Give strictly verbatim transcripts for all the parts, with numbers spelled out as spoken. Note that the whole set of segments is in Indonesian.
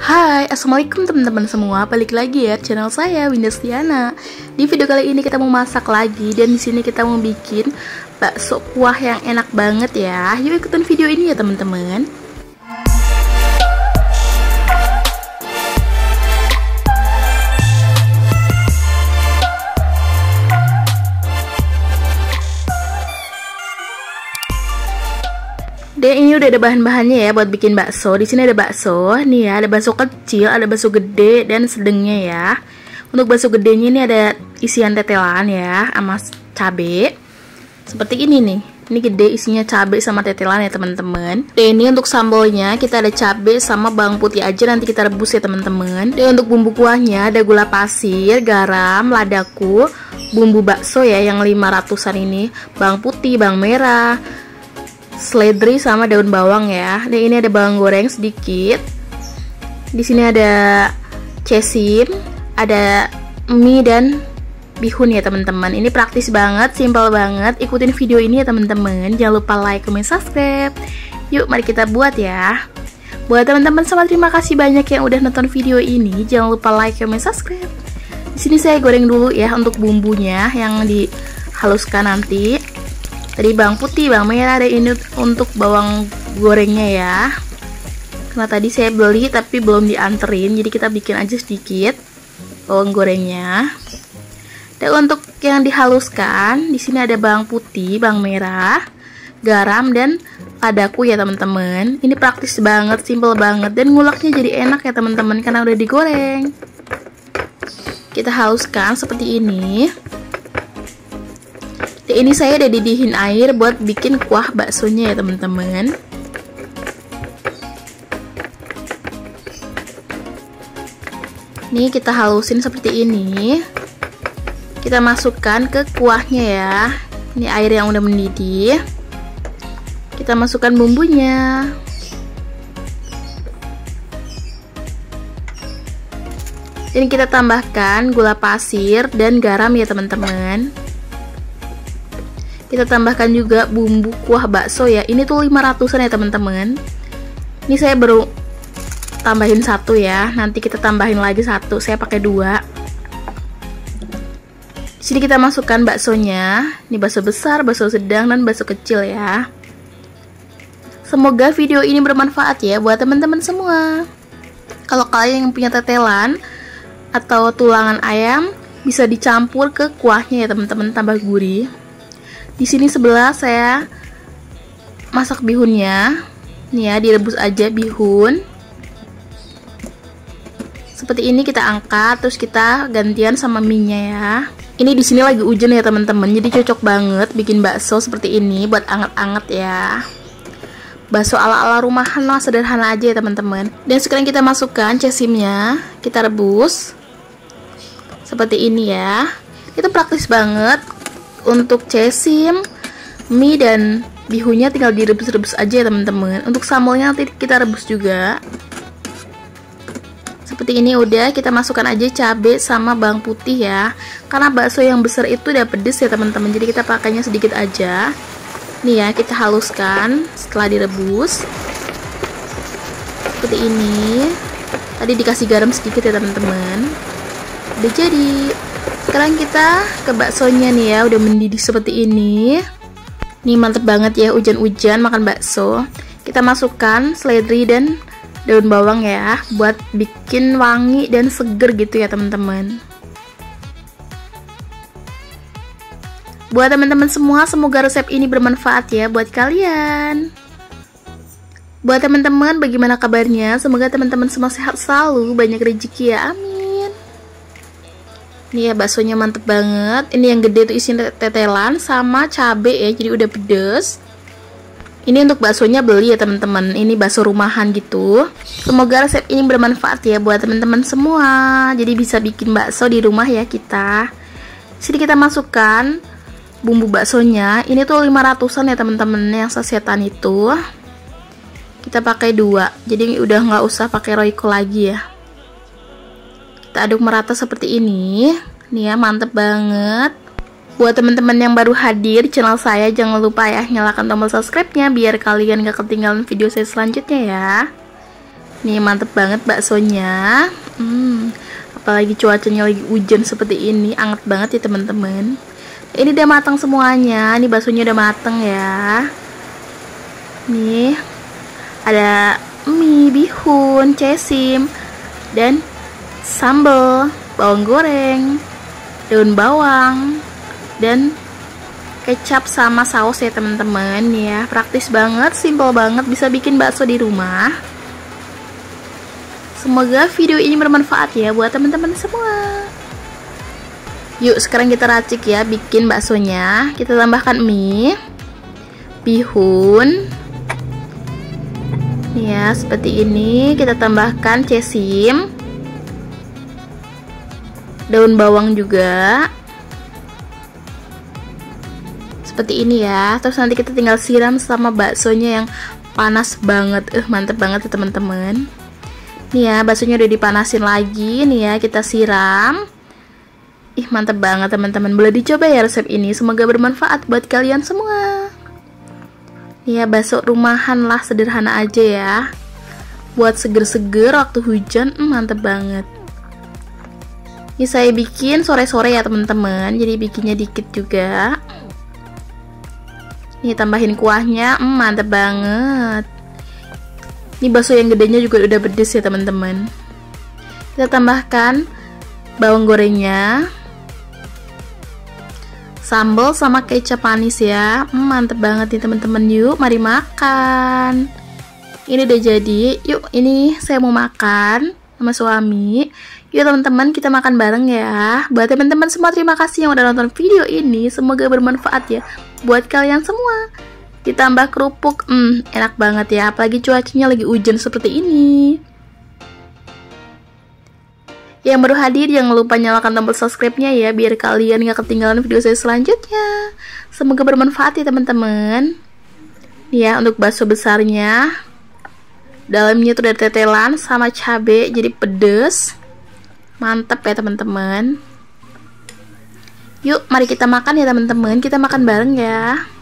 Hai, assalamualaikum teman-teman semua. Balik lagi ya channel saya Winda Stiana. Di video kali ini kita mau masak lagi dan di sini kita mau bikin bakso kuah yang enak banget ya. Yuk ikutin video ini ya teman-teman. Dan ini udah ada bahan-bahannya ya buat bikin bakso. Di sini ada bakso, nih ya, ada bakso kecil, ada bakso gede dan sedangnya ya. Untuk bakso gedenya ini ada isian tetelan ya, sama cabe. Seperti ini nih. Ini gede isinya cabe sama tetelan ya teman-teman. Dan ini untuk sambalnya kita ada cabe sama bawang putih aja, nanti kita rebus ya teman-teman. Dan untuk bumbu kuahnya ada gula pasir, garam, ladaku, bumbu bakso ya yang lima ratusan ini, bawang putih, bawang merah, seledri sama daun bawang ya. Dan ini ada bawang goreng sedikit. Di sini ada cesim, ada mie dan bihun ya teman-teman. Ini praktis banget, simpel banget. Ikutin video ini ya teman-teman. Jangan lupa like, comment, subscribe. Yuk mari kita buat ya. Buat teman-teman semua terima kasih banyak yang udah nonton video ini. Jangan lupa like, comment, subscribe. Di sini saya goreng dulu ya untuk bumbunya yang dihaluskan nanti. Tadi bawang putih, bawang merah, ada ini untuk bawang gorengnya ya. Karena tadi saya beli tapi belum dianterin, jadi kita bikin aja sedikit bawang gorengnya. Dan untuk yang dihaluskan, di sini ada bawang putih, bawang merah, garam dan ladaku ya teman-teman. Ini praktis banget, simple banget dan nguleknya jadi enak ya teman-teman karena udah digoreng. Kita haluskan seperti ini. Dan ini saya udah didihin air buat bikin kuah baksonya ya teman-teman. Nih kita halusin seperti ini. Kita masukkan ke kuahnya ya. Ini air yang udah mendidih. Kita masukkan bumbunya. Ini kita tambahkan gula pasir dan garam ya teman-teman. Kita tambahkan juga bumbu kuah bakso ya. Ini tuh lima ratusan ya teman-teman. Ini saya baru tambahin satu ya. Nanti kita tambahin lagi satu. Saya pakai dua. Di sini kita masukkan baksonya. Ini bakso besar, bakso sedang dan bakso kecil ya. Semoga video ini bermanfaat ya buat teman-teman semua. Kalau kalian yang punya tetelan atau tulangan ayam bisa dicampur ke kuahnya ya teman-teman, tambah gurih. Di sini sebelah saya masak bihunnya. Nih ya, direbus aja bihun. Seperti ini kita angkat, terus kita gantian sama mie-nya ya. Ini di sini lagi hujan ya teman-teman, jadi cocok banget bikin bakso seperti ini buat anget-anget ya. Bakso ala-ala rumahan lah, sederhana aja ya teman-teman. Dan sekarang kita masukkan cesimnya, kita rebus. Seperti ini ya. Itu praktis banget. Untuk cesim, mie dan bihunnya tinggal direbus-rebus aja ya teman-teman. Untuk sambalnya nanti kita rebus juga. Seperti ini udah, kita masukkan aja cabai sama bawang putih ya. Karena bakso yang besar itu udah pedes ya teman-teman, jadi kita pakainya sedikit aja. Nih ya, kita haluskan setelah direbus. Seperti ini. Tadi dikasih garam sedikit ya teman-teman. Udah jadi. Sekarang kita ke baksonya nih ya, udah mendidih seperti ini. Nih mantep banget ya, hujan-hujan makan bakso. Kita masukkan seledri dan daun bawang ya, buat bikin wangi dan seger gitu ya teman-teman. Buat teman-teman semua, semoga resep ini bermanfaat ya buat kalian. Buat teman-teman, bagaimana kabarnya? Semoga teman-teman semua sehat selalu, banyak rezeki ya, amin. Nih ya, baksonya mantep banget. Ini yang gede tuh isinya tetelan sama cabe ya, jadi udah pedes. Ini untuk baksonya beli ya teman-teman. Ini bakso rumahan gitu. Semoga resep ini bermanfaat ya buat teman-teman semua. Jadi bisa bikin bakso di rumah ya kita. Sini kita masukkan bumbu baksonya. Ini tuh lima ratusan ya teman-teman, yang sasetan itu. Kita pakai dua. Jadi udah nggak usah pakai Royco lagi ya. Kita aduk merata seperti ini. Nih ya, mantep banget. Buat teman-teman yang baru hadir di channel saya, jangan lupa ya nyalakan tombol subscribe-nya biar kalian gak ketinggalan video saya selanjutnya ya. Nih mantep banget baksonya. Hmm, apalagi cuacanya lagi hujan seperti ini, anget banget ya teman-teman. Ini udah matang semuanya. Ini baksonya udah matang ya. Nih ada mie, bihun, cesim, dan sambal, bawang goreng, daun bawang, dan kecap sama saus ya teman-teman ya. Praktis banget, simple banget, bisa bikin bakso di rumah. Semoga video ini bermanfaat ya buat teman-teman semua. Yuk sekarang kita racik ya bikin baksonya. Kita tambahkan mie, bihun, ya seperti ini. Kita tambahkan cesim, daun bawang juga, seperti ini ya. Terus nanti kita tinggal siram sama baksonya yang panas banget. Eh mantep banget ya teman-teman. Nih ya, baksonya udah dipanasin lagi. Nih ya, kita siram. Ih, mantep banget teman-teman. Boleh dicoba ya resep ini. Semoga bermanfaat buat kalian semua. Nih ya, bakso rumahan lah, sederhana aja ya. Buat seger-seger waktu hujan, hmm, mantep banget. Ini saya bikin sore-sore ya teman-teman. Jadi bikinnya dikit juga. Nih tambahin kuahnya, hmm, mantep banget. Ini bakso yang gedenya juga udah pedes ya teman-teman. Kita tambahkan bawang gorengnya, sambal sama kecap manis ya. Hmm, mantep banget nih teman-teman. Yuk mari makan. Ini udah jadi. Yuk ini saya mau makan sama suami. Yuk teman-teman kita makan bareng ya. Buat teman-teman semua terima kasih yang udah nonton video ini. Semoga bermanfaat ya buat kalian semua. Ditambah kerupuk, hmm, enak banget ya. Apalagi cuacanya lagi hujan seperti ini. Yang baru hadir jangan lupa nyalakan tombol subscribe-nya ya, biar kalian gak ketinggalan video saya selanjutnya. Semoga bermanfaat ya teman-teman. Ya untuk bakso besarnya, dalamnya tuh ada tetelan sama cabai, jadi pedes. Mantap ya teman-teman. Yuk mari kita makan ya teman-teman. Kita makan bareng ya.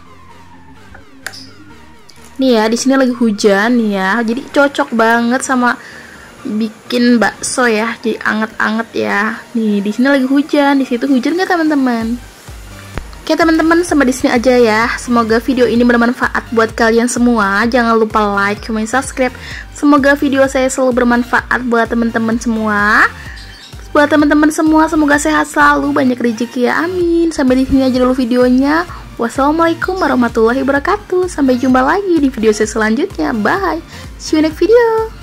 Nih ya, di sini lagi hujan nih ya. Jadi cocok banget sama bikin bakso ya. Jadi anget-anget ya. Nih, di sini lagi hujan, di situ hujan nggak teman-teman? Oke teman-teman, sampai di sini aja ya. Semoga video ini bermanfaat buat kalian semua. Jangan lupa like, comment, subscribe. Semoga video saya selalu bermanfaat buat teman-teman semua. Buat teman-teman semua, semoga sehat selalu, banyak rezeki ya, amin. Sampai di sini aja dulu videonya. Wassalamualaikum warahmatullahi wabarakatuh. Sampai jumpa lagi di video saya selanjutnya. Bye. See you next video.